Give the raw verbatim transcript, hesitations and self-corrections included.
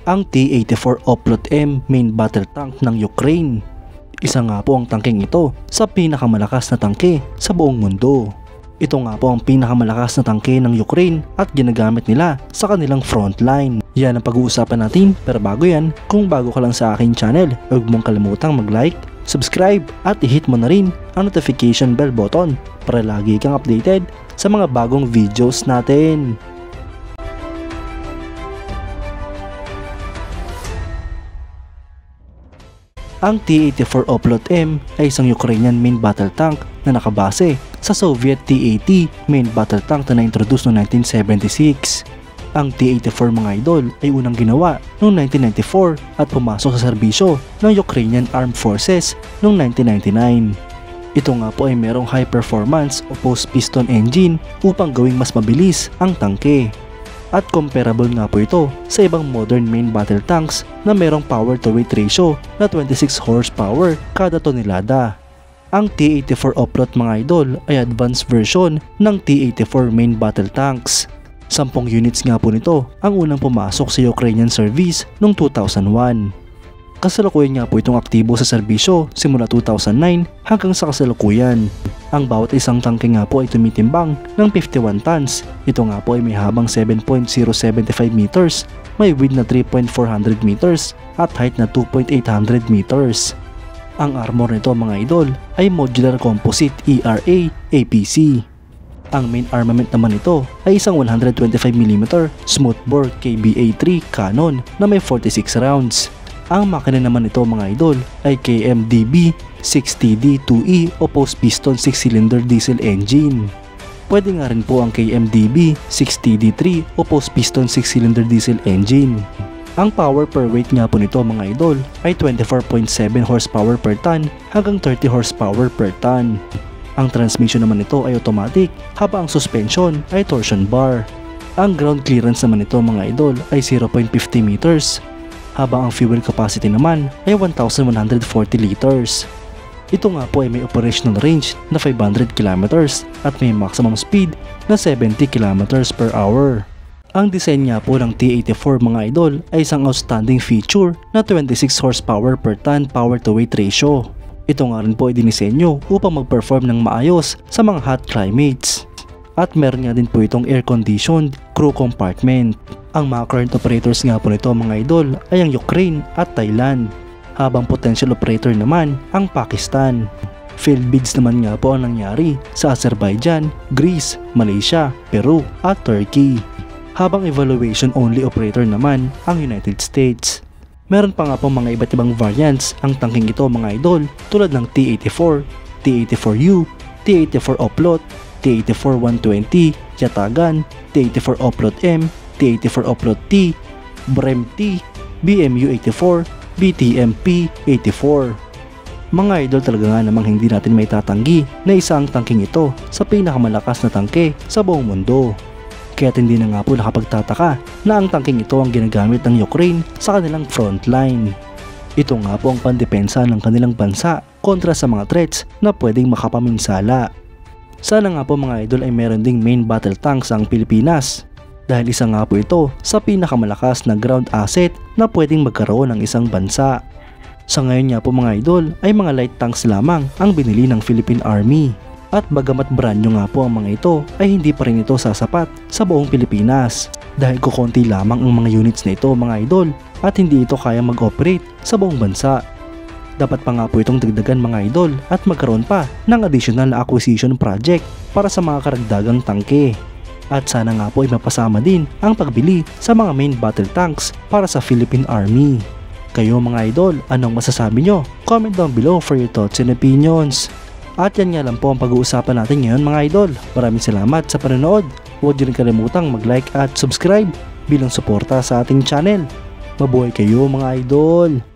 ang T eighty-four Oplot-M main battle tank ng Ukraine. Isa nga po ang tangkeng ito sa pinakamalakas na tangke sa buong mundo. Ito nga po ang pinakamalakas na tangke ng Ukraine at ginagamit nila sa kanilang frontline. Yan ang pag-uusapan natin, pero bago yan, kung bago ka lang sa aking channel, huwag mong kalimutang mag-like, subscribe at i-hit mo na rin ang notification bell button para lagi kang updated sa mga bagong videos natin. Ang T eighty-four Oplot-M ay isang Ukrainian main battle tank na nakabase sa Soviet T eighty main battle tank na na-introduce noong nineteen seventy-six. Ang T eighty-four mga idol ay unang ginawa noong nineteen ninety-four at pumasok sa serbisyo ng Ukrainian Armed Forces noong nineteen ninety-nine. Ito nga po ay merong high performance o post piston engine upang gawing mas mabilis ang tangke. At comparable nga po ito sa ibang modern main battle tanks na merong power to weight ratio na twenty-six horsepower kada tonelada. Ang T eighty-four Oplot mga idol ay advanced version ng T eighty-four main battle tanks. Sampung units nga po nito ang unang pumasok sa Ukrainian service noong two thousand one. Kasalukuyan nga po itong aktibo sa serbisyo simula two thousand nine hanggang sa kasalukuyan. Ang bawat isang tangke nga po ay tumitimbang ng fifty-one tons. Ito nga po ay may habang seven point zero seven five meters, may width na three point four hundred meters at height na two point eight hundred meters. Ang armor nito mga idol ay modular composite E R A A P C. Ang main armament naman nito ay isang one hundred twenty-five millimeter smoothbore K B A three cannon na may forty-six rounds. Ang makina naman nito mga idol ay K M D B six T D two E o post piston six cylinder diesel engine. Pwede nga rin po ang K M D B six T D three o post piston six cylinder diesel engine. Ang power per weight nga po nito mga idol ay twenty-four point seven horsepower per ton hanggang thirty horsepower per ton. Ang transmission naman nito ay automatic habang ang suspension ay torsion bar. Ang ground clearance naman nito mga idol ay zero point five zero meters. Habang ang fuel capacity naman ay one thousand one hundred forty liters. Ito nga po ay may operational range na five hundred kilometers at may maximum speed na seventy kilometers per hour. Ang design nga po ng T eighty-four mga idol ay isang outstanding feature na twenty-six horsepower per ton power to weight ratio. Ito nga rin po ay dinisenyo upang mag-perform ng maayos sa mga hot climates. At meron nga din po itong air-conditioned crew compartment. Ang mga current operators nga po nito mga idol ay ang Ukraine at Thailand, habang potential operator naman ang Pakistan. Field bids naman nga po ang nangyari sa Azerbaijan, Greece, Malaysia, Peru at Turkey, habang evaluation only operator naman ang United States. Meron pa nga po mga iba't ibang variants ang tangking ito mga idol tulad ng T eighty-four, T eighty-four U, T eighty-four Oplot, T eighty-four one twenty, Yatagan, T eighty-four Oplot-M, T eighty-four Oplot-T, B R E M-T, B M U eighty-four, B T M P eighty-four. Mga idol, talaga nga namang hindi natin may tatanggi na isang tangking ito sa pinakamalakas na tangke sa buong mundo. Kaya't hindi na nga po nakapagtataka na ang tangking ito ang ginagamit ng Ukraine sa kanilang frontline. Ito nga po ang pandepensa ng kanilang bansa kontra sa mga threats na pwedeng makapaminsala. Sana nga po mga idol ay meron ding main battle tanks ang Pilipinas, dahil isa nga po ito sa pinakamalakas na ground asset na pwedeng magkaroon ng isang bansa. Sa ngayon nga po mga idol ay mga light tanks lamang ang binili ng Philippine Army. At bagamat brand new nga po ang mga ito ay hindi pa rin ito sasapat sa buong Pilipinas, dahil kukonti lamang ang mga units na ito mga idol at hindi ito kaya mag-operate sa buong bansa. Dapat pa nga po itong dagdagan mga idol at magkaroon pa ng additional na acquisition project para sa mga karagdagang tangke. At sana nga po ay mapasama din ang pagbili sa mga main battle tanks para sa Philippine Army. Kayo mga idol, anong masasabi nyo? Comment down below for your thoughts and opinions. At yan nga lang po ang pag-uusapan natin ngayon mga idol. Maraming salamat sa panonood. Huwag din kalimutang mag-like at subscribe bilang suporta sa ating channel. Mabuhay kayo mga idol!